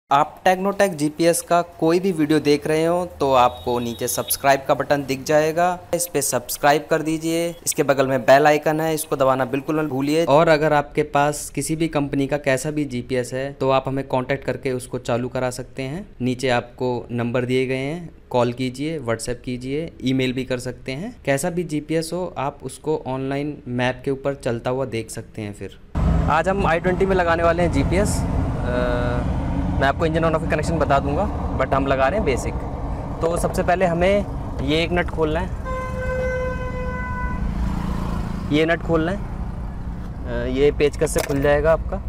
आप Technotech GPS का कोई भी वीडियो देख रहे हो तो आपको नीचे सब्सक्राइब का बटन दिख जाएगा, इस पे सब्सक्राइब कर दीजिए। इसके बगल में बेल आइकन है, इसको दबाना बिल्कुल मत भूलिए। और अगर आपके पास किसी भी कंपनी का कैसा भी जीपीएस है तो आप हमें कांटेक्ट करके उसको चालू करा सकते हैं। नीचे आपको नंबर दिए गए हैं, कॉल कीजिए, व्हाट्सएप कीजिए, ईमेल भी कर सकते हैं। कैसा भी जीपीएस हो आप उसको ऑनलाइन मैप के ऊपर चलता हुआ देख सकते हैं। फिर आज हम i20 में लगाने वाले हैं जीपीएस। मैं आपको इंजन ऑन ऑफ कनेक्शन बता दूंगा, बट हम लगा रहे हैं बेसिक। तो सबसे पहले हमें ये एक नट खोलना है, ये नट खोलना है। ये पेचकस से खुल जाएगा आपका,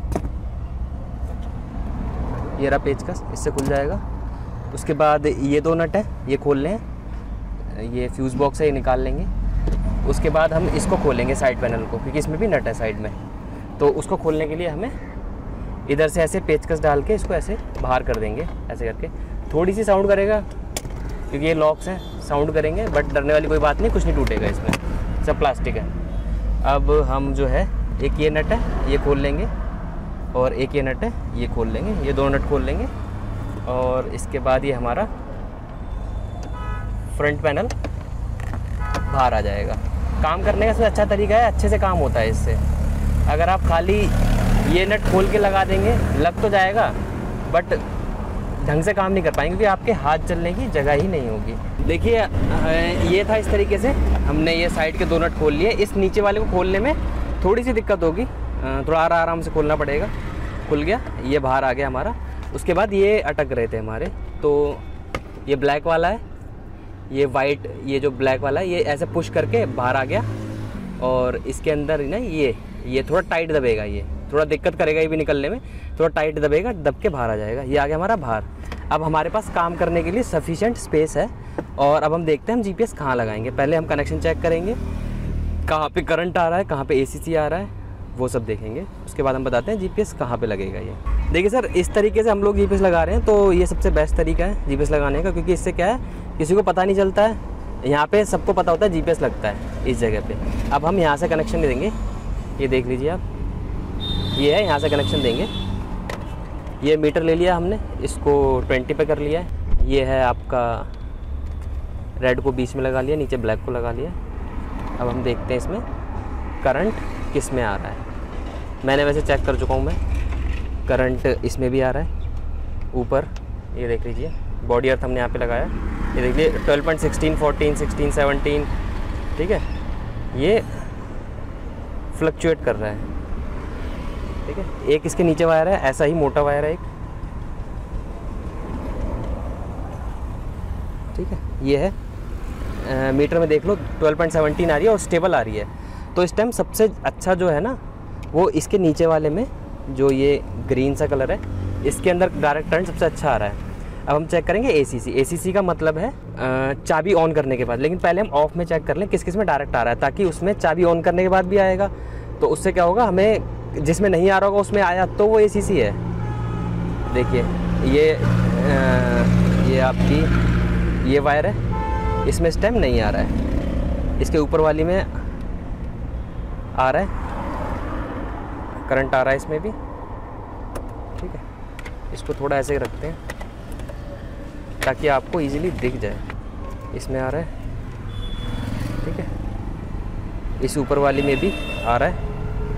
ये रहा पेचकस, इससे खुल जाएगा। उसके बाद ये दो नट है, ये खोल लें। ये फ्यूज़ बॉक्स है, ये निकाल लेंगे। उसके बाद हम इसको खोलेंगे साइड पैनल को, क्योंकि इसमें भी नट है साइड में। तो उसको खोलने के लिए हमें इधर से ऐसे पेचकस डाल के इसको ऐसे बाहर कर देंगे, ऐसे करके। थोड़ी सी साउंड करेगा क्योंकि ये लॉक्स हैं, साउंड करेंगे, बट डरने वाली कोई बात नहीं, कुछ नहीं टूटेगा इसमें, सब प्लास्टिक है। अब हम जो है, एक ये नट है ये खोल लेंगे, और एक ये नट है ये खोल लेंगे, ये दोनों नट खोल लेंगे। और इसके बाद ये हमारा फ्रंट पैनल बाहर आ जाएगा। काम करने का सबसे अच्छा तरीका है, अच्छे से काम होता है इससे। अगर आप खाली ये नट खोल के लगा देंगे, लग तो जाएगा बट ढंग से काम नहीं कर पाएंगे, क्योंकि आपके हाथ चलने की जगह ही नहीं होगी। देखिए ये था, इस तरीके से हमने ये साइड के दो नट खोल लिए। इस नीचे वाले को खोलने में थोड़ी सी दिक्कत होगी, थोड़ा आराम से खोलना पड़ेगा। खुल गया, ये बाहर आ गया हमारा। उसके बाद ये अटक रहे थे हमारे, तो ये ब्लैक वाला है, ये वाइट, ये जो ब्लैक वाला है ये ऐसे पुश करके बाहर आ गया। और इसके अंदर ना ये थोड़ा टाइट दबेगा, ये थोड़ा दिक्कत करेगा ये भी निकलने में, थोड़ा टाइट दबेगा, दब के बाहर आ जाएगा। ये आ गया हमारा बाहर। अब हमारे पास काम करने के लिए सफिशिएंट स्पेस है। और अब हम देखते हैं हम जीपीएस कहाँ लगाएंगे। पहले हम कनेक्शन चेक करेंगे, कहाँ पे करंट आ रहा है, कहाँ पे एसीसी आ रहा है, वो सब देखेंगे। उसके बाद हम बताते हैं जीपीएस कहाँ पे लगेगा। ये देखिए सर, इस तरीके से हम लोग जीपीएस लगा रहे हैं, तो ये सबसे बेस्ट तरीका है जीपीएस लगाने का, क्योंकि इससे क्या है, किसी को पता नहीं चलता है। यहाँ पे सबको पता होता है जीपीएस लगता है इस जगह पे। अब हम यहाँ से कनेक्शन देंगे, ये देख लीजिए आप, ये है, यहाँ से कनेक्शन देंगे। ये मीटर ले लिया हमने, इसको 20 पे कर लिया है। ये है आपका रेड को बीच में लगा लिया, नीचे ब्लैक को लगा लिया। अब हम देखते हैं इसमें करंट किस में आ रहा है। मैंने वैसे चेक कर चुका हूँ मैं, करंट इसमें भी आ रहा है ऊपर, ये देख लीजिए। बॉडी अर्थ हमने यहाँ पे लगाया, ये देखिए 12.16, 14, 16, 17, ठीक है। ये फ्लक्चुएट कर रहा है, ठीक है। एक इसके नीचे वायर है, ऐसा ही मोटा वायर है एक, ठीक है। ये है मीटर में देख लो 12.17 आ रही है और स्टेबल आ रही है। तो इस टाइम सबसे अच्छा जो है ना, वो इसके नीचे वाले में जो ये ग्रीन सा कलर है, इसके अंदर डायरेक्ट करंट सबसे अच्छा आ रहा है। अब हम चेक करेंगे एसीसी। एसीसी का मतलब है चाबी ऑन करने के बाद, लेकिन पहले हम ऑफ में चेक कर लें किस किस में डायरेक्ट आ रहा है, ताकि उसमें चाबी ऑन करने के बाद भी आएगा। तो उससे क्या होगा, हमें जिसमें नहीं आ रहा होगा उसमें आया तो वो एसीसी है। देखिए ये आपकी ये वायर है, इसमें इस टाइम नहीं आ रहा है, इसके ऊपर वाली में आ रहा है, करंट आ रहा है इसमें भी, ठीक है। इसको थोड़ा ऐसे रखते हैं ताकि आपको इजीली दिख जाए। इसमें आ रहा है, ठीक है। इस ऊपर वाली में भी आ रहा है,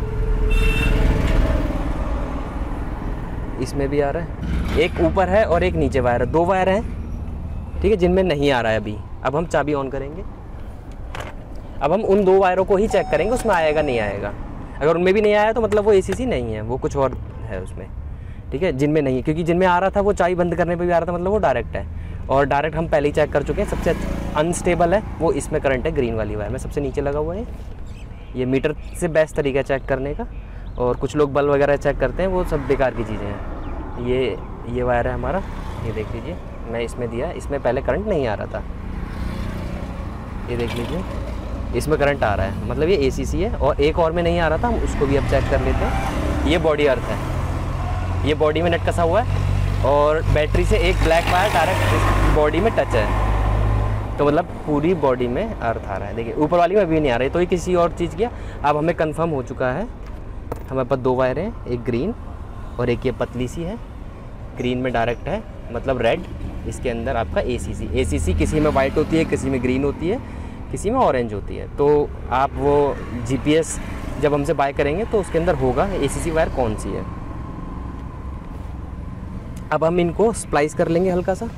इसमें भी आ रहा है। एक ऊपर है और एक नीचे वायर है, दो वायर हैं, ठीक है, जिनमें नहीं आ रहा है अभी। अब हम चाबी ऑन करेंगे। अब हम उन दो वायरों को ही चेक करेंगे, उसमें आएगा नहीं आएगा। अगर उनमें भी नहीं आया तो मतलब वो एसीसी नहीं है, वो कुछ और है उसमें, ठीक है। जिनमें नहीं है, क्योंकि जिनमें आ रहा था वो चाबी बंद करने पे भी आ रहा था, मतलब वो डायरेक्ट है। और डायरेक्ट हम पहले ही चेक कर चुके हैं। सबसे अनस्टेबल है वो इसमें करंट है, ग्रीन वाली वायर में सबसे नीचे लगा हुआ है। ये मीटर से बेस्ट तरीका है चेक करने का। और कुछ लोग बल्ब वगैरह चेक करते हैं, वो सब बेकार की चीज़ें हैं। ये वायर है हमारा, ये देख लीजिए, मैं इसमें दिया, इसमें पहले करंट नहीं आ रहा था, ये देख लीजिए, इसमें करंट आ रहा है, मतलब ये एसीसी है। और एक और में नहीं आ रहा था, हम उसको भी अब चेक कर लेते हैं। ये बॉडी अर्थ है, ये बॉडी में नट कसा हुआ है, और बैटरी से एक ब्लैक वायर डायरेक्ट बॉडी में टच है, तो मतलब पूरी बॉडी में अर्थ आ रहा है। देखिए ऊपर वाली में अभी नहीं आ रही, तो ये किसी और चीज़ की। अब हमें कंफर्म हो चुका है, हमारे पास दो वायर हैं, एक ग्रीन और एक ये पतली सी है, ग्रीन में डायरेक्ट है, मतलब रेड। इसके अंदर आपका ACC किसी में वाइट होती है, किसी में ग्रीन होती है, किसी में ऑरेंज होती है। तो आप वो GPS जब हमसे बाय करेंगे तो उसके अंदर होगा ACC वायर कौन सी है। अब हम इनको स्प्लाइस कर लेंगे हल्का सा।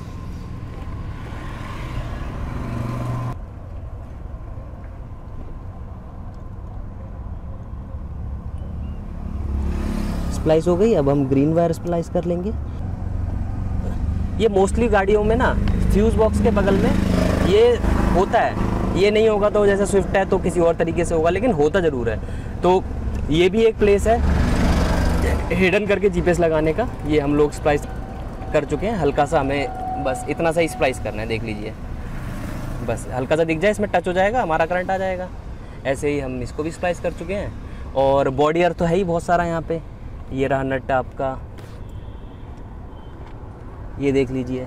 स्प्लाइस हो गई। अब हम ग्रीन वायर स्प्लाइस कर लेंगे। ये मोस्टली गाड़ियों में ना फ्यूज़ बॉक्स के बगल में ये होता है, ये नहीं होगा तो जैसे स्विफ्ट है तो किसी और तरीके से होगा, लेकिन होता ज़रूर है। तो ये भी एक प्लेस है हिडन करके GPS लगाने का। ये हम लोग स्प्लाइस कर चुके हैं। हल्का सा हमें बस इतना सा ही स्प्लाइस करना है, देख लीजिए, बस हल्का सा दिख जाए, इसमें टच हो जाएगा, हमारा करंट आ जाएगा। ऐसे ही हम इसको भी स्प्लाइस कर चुके हैं। और बॉडी अर्थ तो है ही बहुत सारा यहाँ पे। ये रहा नट आपका, ये देख लीजिए,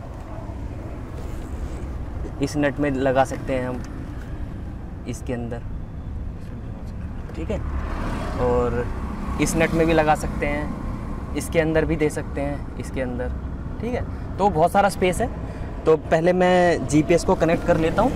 इस नट में लगा सकते हैं हम इसके अंदर, ठीक है। और इस नट में भी लगा सकते हैं, इसके अंदर भी दे सकते हैं, इसके अंदर, ठीक है। तो बहुत सारा स्पेस है। तो पहले मैं GPS को कनेक्ट कर लेता हूँ।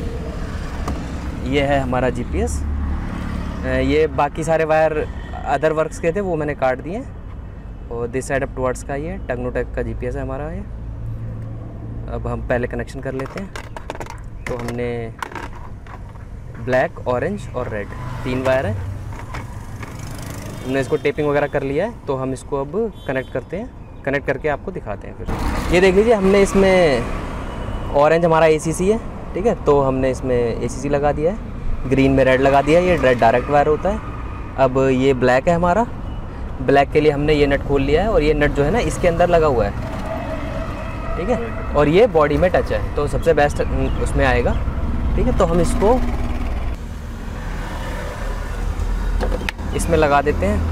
ये है हमारा GPS। ये बाकी सारे वायर अदर वर्क्स के थे, वो मैंने काट दिए। और दिस साइड अप टुवर्ड्स का ये टेक्नोटेक का GPS है हमारा ये। अब हम पहले कनेक्शन कर लेते हैं। तो हमने ब्लैक, ऑरेंज और रेड 3 वायर है। हमने इसको टेपिंग वगैरह कर लिया है। तो हम इसको अब कनेक्ट करते हैं, कनेक्ट करके आपको दिखाते हैं फिर। ये देख लीजिए, हमने इसमें ऑरेंज हमारा ACC है, ठीक है। तो हमने इसमें ACC लगा दिया है, ग्रीन में रेड लगा दिया है। ये रेड डायरेक्ट वायर होता है। अब ये ब्लैक है हमारा, ब्लैक के लिए हमने ये नट खोल लिया है। और ये नट जो है ना इसके अंदर लगा हुआ है, ठीक है। और ये बॉडी में टच है, तो सबसे बेस्ट उसमें आएगा, ठीक है। तो हम इसको इसमें लगा देते हैं।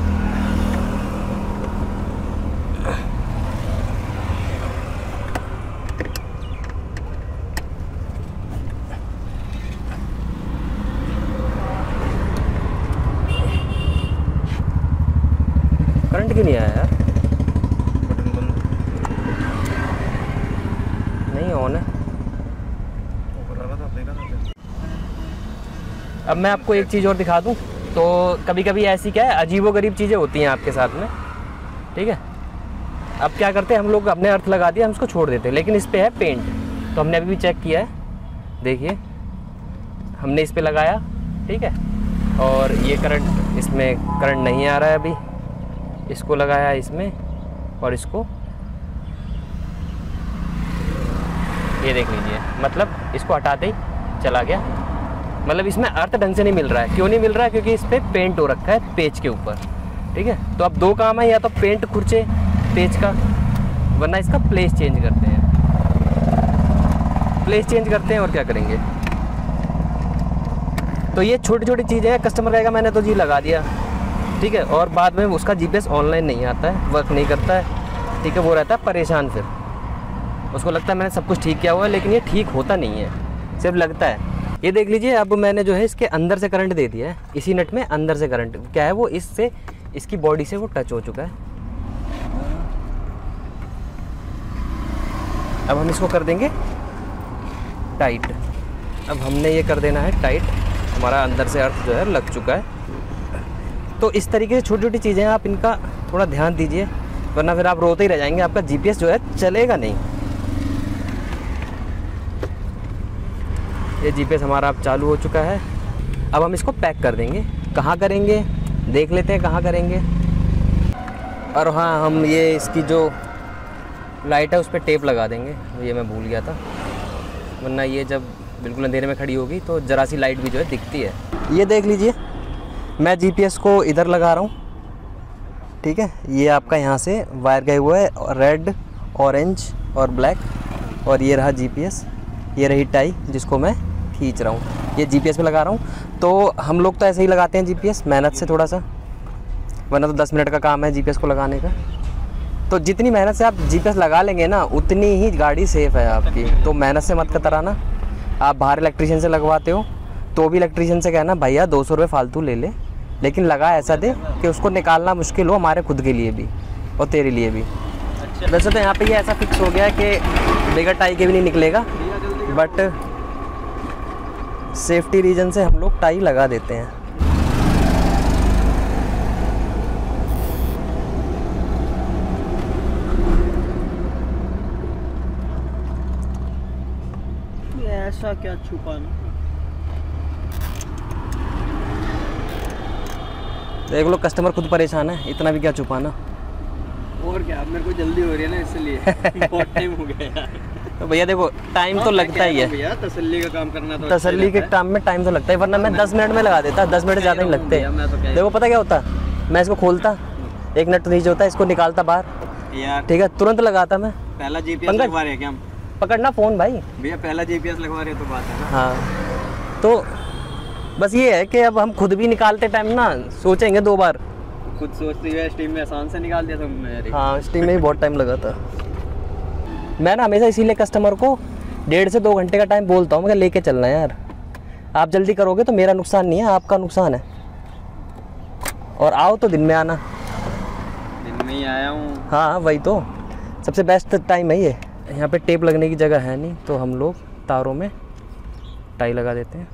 करंट क्यों नहीं आया यार? नहीं ऑन है। अब मैं आपको एक चीज़ और दिखा दूं। तो कभी कभी ऐसी क्या है, अजीबोगरीब चीज़ें होती हैं आपके साथ में, ठीक है। अब क्या करते हैं हम लोग, अपने अर्थ लगा दिया, हम इसको छोड़ देते हैं। लेकिन इस पे है पेंट, तो हमने अभी भी चेक किया है, देखिए हमने इस पे लगाया, ठीक है। और ये करंट, इसमें करंट नहीं आ रहा है अभी। इसको लगाया इसमें और इसको, ये देख लीजिए, मतलब इसको हटाते ही चला गया। मतलब इसमें अर्थ ढंग से नहीं मिल रहा है। क्यों नहीं मिल रहा है? क्योंकि इस पर पेंट हो रखा है पेज के ऊपर, ठीक है। तो अब 2 काम है, या तो पेंट खुरचे पेज का, वरना इसका प्लेस चेंज करते हैं। प्लेस चेंज करते हैं और क्या करेंगे। तो ये छोटी छोटी चीज़ें हैं। कस्टमर कहेगा मैंने तो जी लगा दिया, ठीक है, और बाद में उसका GPS ऑनलाइन नहीं आता है, वर्क नहीं करता है, ठीक है। वो रहता है परेशान, फिर उसको लगता है मैंने सब कुछ ठीक किया हुआ है, लेकिन ये ठीक होता नहीं है, सिर्फ लगता है। ये देख लीजिए, अब मैंने जो है इसके अंदर से करंट दे दिया है। इसी नट में अंदर से करंट क्या है, वो इससे, इसकी बॉडी से वो टच हो चुका है। अब हम इसको कर देंगे टाइट। अब हमने ये कर देना है टाइट। हमारा अंदर से अर्थ जो है लग चुका है। तो इस तरीके से छोटी छोटी चीज़ें आप इनका थोड़ा ध्यान दीजिए, वरना फिर आप रोते ही रह जाएंगे, आपका GPS जो है चलेगा नहीं। ये GPS हमारा अब चालू हो चुका है। अब हम इसको पैक कर देंगे। कहाँ करेंगे देख लेते हैं, कहाँ करेंगे। और हाँ, हम ये इसकी जो लाइट है उस पर टेप लगा देंगे, ये मैं भूल गया था, वरना ये जब बिल्कुल अंधेरे में खड़ी होगी तो ज़रा सी लाइट भी जो है दिखती है। ये देख लीजिए, मैं GPS को इधर लगा रहा हूँ, ठीक है। ये आपका यहाँ से वायर गए हुआ है, रेड, ऑरेंज और ब्लैक। और ये रहा GPS, ये रही टाई जिसको मैं खींच रहा हूँ, ये GPS पे लगा रहा हूँ। तो हम लोग तो ऐसे ही लगाते हैं GPS, मेहनत से थोड़ा सा, वरना तो 10 मिनट का काम है GPS को लगाने का। तो जितनी मेहनत से आप GPS लगा लेंगे ना, उतनी ही गाड़ी सेफ़ है आपकी। तो मेहनत से मत कतराना। आप बाहर इलेक्ट्रीशियन से लगवाते हो तो भी इलेक्ट्रीशियन से कहना भैया 200 रुपये फालतू ले ले, लेकिन लगा ऐसा दे कि उसको निकालना मुश्किल हो, हमारे खुद के लिए भी और तेरे लिए भी। वैसे तो यहाँ पे ये ऐसा फिक्स हो गया है कि बगैर टाई के भी नहीं निकलेगा, बट सेफ्टी रीजन से हम लोग टाई लगा देते हैं। ऐसा क्या छुपाना। देख लो कस्टमर खुद परेशान है, इतना भी क्या छुपाना। और क्या, मेरे को जल्दी हो रही है ना इसलिए बहुत टाइम हो गया यार। तो भैया देखो टाइम तो लगता ही है भैया, तसल्ली का काम करना तो तसल्ली के काम में टाइम तो लगता है, वरना मैं 10 मिनट में लगा देता, 10 मिनट ज़्यादा नहीं लगते। देखो पता क्या होता, मैं इसको खोलता, एक नट नीचे होता है, इसको निकालता बाहर यार, ठीक है, तुरंत लगाता मैं। पहला जीपीएस लगवा रहे हैं क्या हम? पकड़ना फ़ोन भाई भैया, पहला जीपीएस लगवा रहे हैं तो बात है ना। हाँ, तो बस ये है कि अब हम खुद भी निकालते टाइम ना सोचेंगे 2 बार। खुद सोचते हुए स्टीम में आसान से निकाल दिया तुमने यार। हाँ, स्टीम में भी बहुत टाइम लगा था। मैं ना हमेशा इसीलिए कस्टमर को 1.5 से 2 घंटे का टाइम बोलता हूँ, मैं लेके चलना है यार। आप जल्दी करोगे तो मेरा नुकसान नहीं है, आपका नुकसान है। और आओ तो दिन में आना। दिन में ही आया हूँ। हाँ वही तो सबसे बेस्ट टाइम है ये। यहाँ पे टेप लगने की जगह है नहीं, तो हम लोग तारों में टाई लगा देते हैं।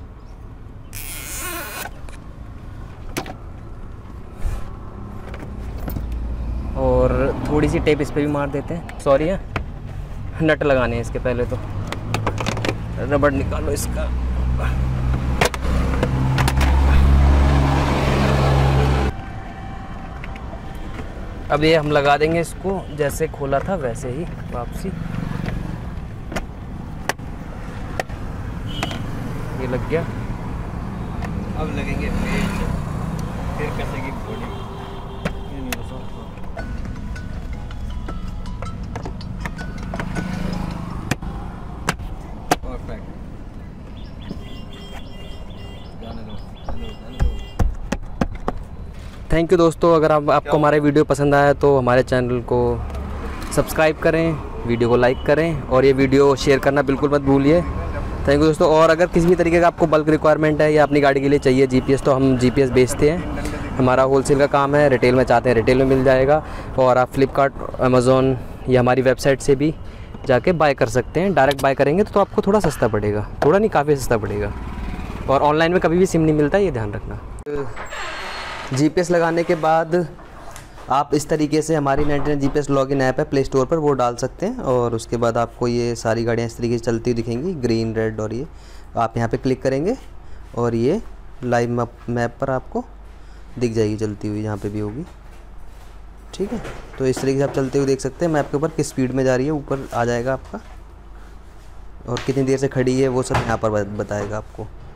और थोड़ी सी टेप इस पे भी मार देते हैं। सॉरी है, नट लगाने हैं इसके पहले, तो रबड़ निकालो इसका। अब ये हम लगा देंगे इसको, जैसे खोला था वैसे ही वापसी। ये लग गया। अब लगेंगे फिर कसेगी बॉडी। थैंक यू दोस्तों, अगर आपको हमारे वीडियो पसंद आया तो हमारे चैनल को सब्सक्राइब करें, वीडियो को लाइक करें और ये वीडियो शेयर करना बिल्कुल मत भूलिए। थैंक यू दोस्तों। और अगर किसी भी तरीके का आपको बल्क रिक्वायरमेंट है या अपनी गाड़ी के लिए चाहिए जीपीएस, तो हम जीपीएस बेचते हैं। हमारा होलसेल का काम है, रिटेल में चाहते हैं रिटेल में मिल जाएगा। और आप फ्लिपकार्ट, अमेज़ॉन या हमारी वेबसाइट से भी जाके बाय कर सकते हैं। डायरेक्ट बाय करेंगे तो आपको थोड़ा सस्ता पड़ेगा, थोड़ा नहीं काफ़ी सस्ता पड़ेगा। और ऑनलाइन में कभी भी सिम नहीं मिलता, ये ध्यान रखना। जीपीएस लगाने के बाद आप इस तरीके से हमारी 99 जीपीएस लॉगिन ऐप है प्ले स्टोर पर, वो डाल सकते हैं। और उसके बाद आपको ये सारी गाड़ियाँ इस तरीके से चलती हुई दिखेंगी, ग्रीन, रेड। और ये आप यहाँ पे क्लिक करेंगे और ये लाइव मैप पर आपको दिख जाएगी चलती हुई, जहाँ पे भी होगी। ठीक है, तो इस तरीके से आप चलते हुए देख सकते हैं मैप के ऊपर किस स्पीड में जा रही है, ऊपर आ जाएगा आपका। और कितनी देर से खड़ी है वो सब यहाँ पर बताएगा आपको।